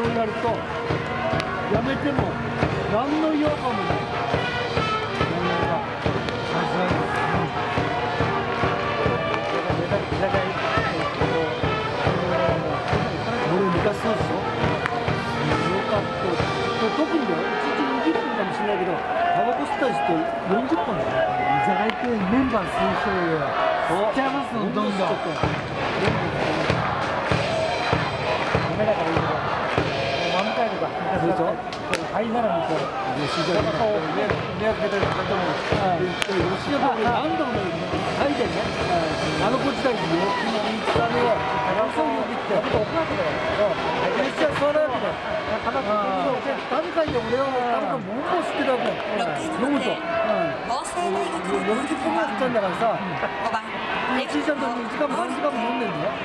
をやるとやめても何の違和感もない。俺昔そうでしょ。特にだよ、1日20分かもしれないけど、タバコ吸ったりして40本だよ。居酒屋ってメンバー推奨よ。吸っちゃいますよ、どんどん。ダメだからいいけど、真向かいとか、そうでしょ。灰なら見て、吉田がこう目開けたりとかでも、吉田が何度もタイでね、あの子時代によく見つかるよ。そういう時って、怒られてたよ。めっちゃ座るわけだよ。誰かに俺は誰かもんも吸ってたわけ飲むと40分ぐらい吸ったんだからさ1時間と2時間も3時間も飲んでんだよ。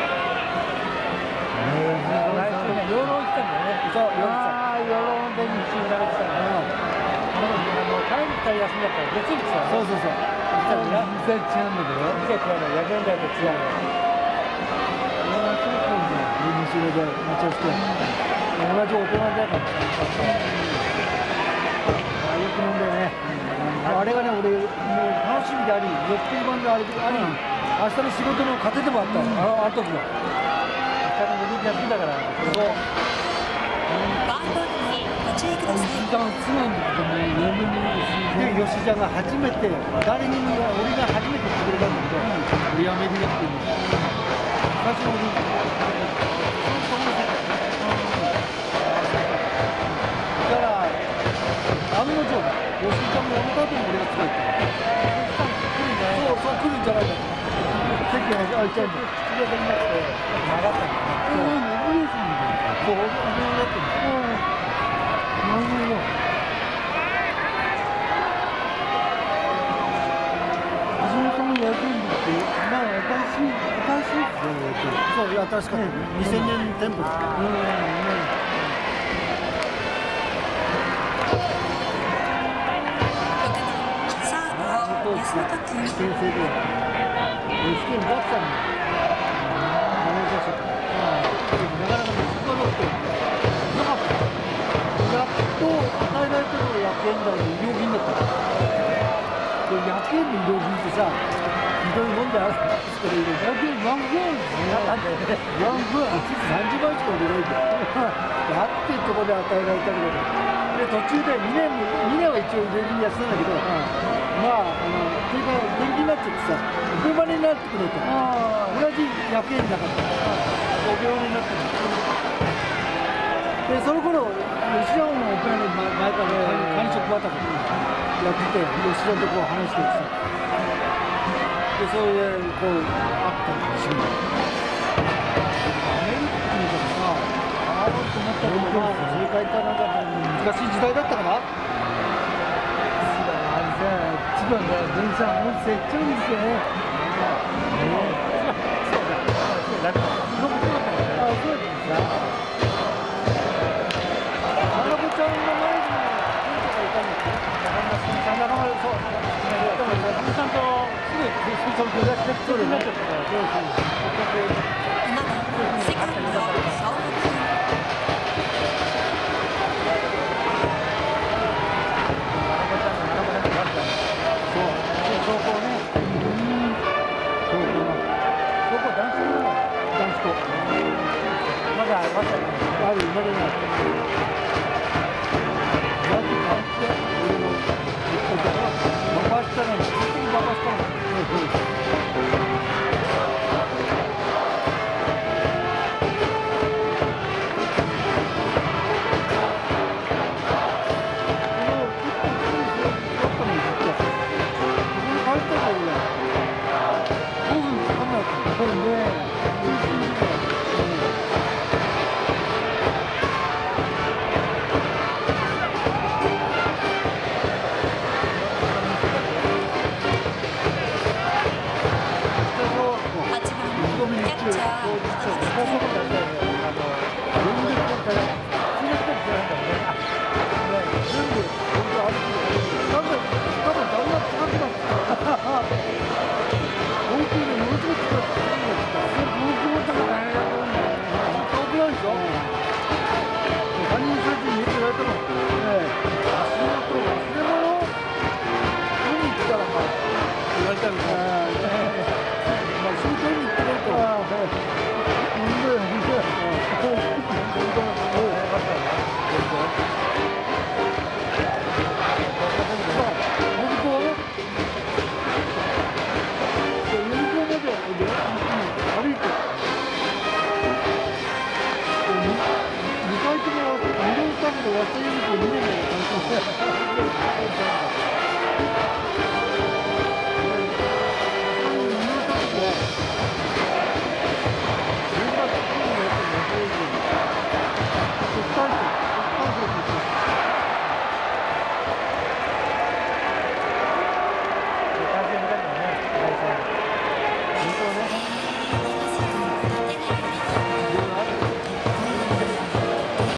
養老行ったんだよね。そう、養老で日中食べてたから帰り2人休みだったら別に来た。そうそうそう、全然違うんだけど全然違うの、野球台と違うの。日露でめっちゃして同じ大人だからよく飲んでね。あれがね、俺もう楽しみであり、欲求版であり、明日の仕事の糧でもあったの、あの時は。明日の無理休みだから。そう。時間つまんで嫁にいるし、吉田が初めて、誰にも俺が初めて言ってくれたんだけど、俺やめるよって言うの。最初の俺案の定だ、吉井ちゃんもやめた後に俺がついてそうそう来るんじゃないかと席が空いちゃうんだよ。口ができなくて曲がったんだよ。お姉さんみたいな。そう、お姉さんになってるんだよ。なるほど。橋本さんもやるんだって、まあ新しいそう、いや、確かに2000年店舗だ。試験制で試験だったんだよ。マネージャー職。なかなか見つからなくてなかった。やっと与えられたのが100円台の医療品だった。で100円の医療品ってさ、ひどいもんだよ。100円ワングーンですね。ワングーン30倍しか売れないんだよ。だってとこで与えられたけど、で途中で2年は一応売れるやつなんだけど、まあそれが電気になっちゃってさ、お金になってくれと、同じ100円だからお金になってくる。でその頃吉田のお金の前から感触畑でやってて、吉田とこう話してさ、でそれでこうあったんですよ。アメリカっていうかさ、あろうと思ったけど、まあそれからいったらなんか難しい時代だったかな。지금 능상 온세 쩌는데 8番キャッチャー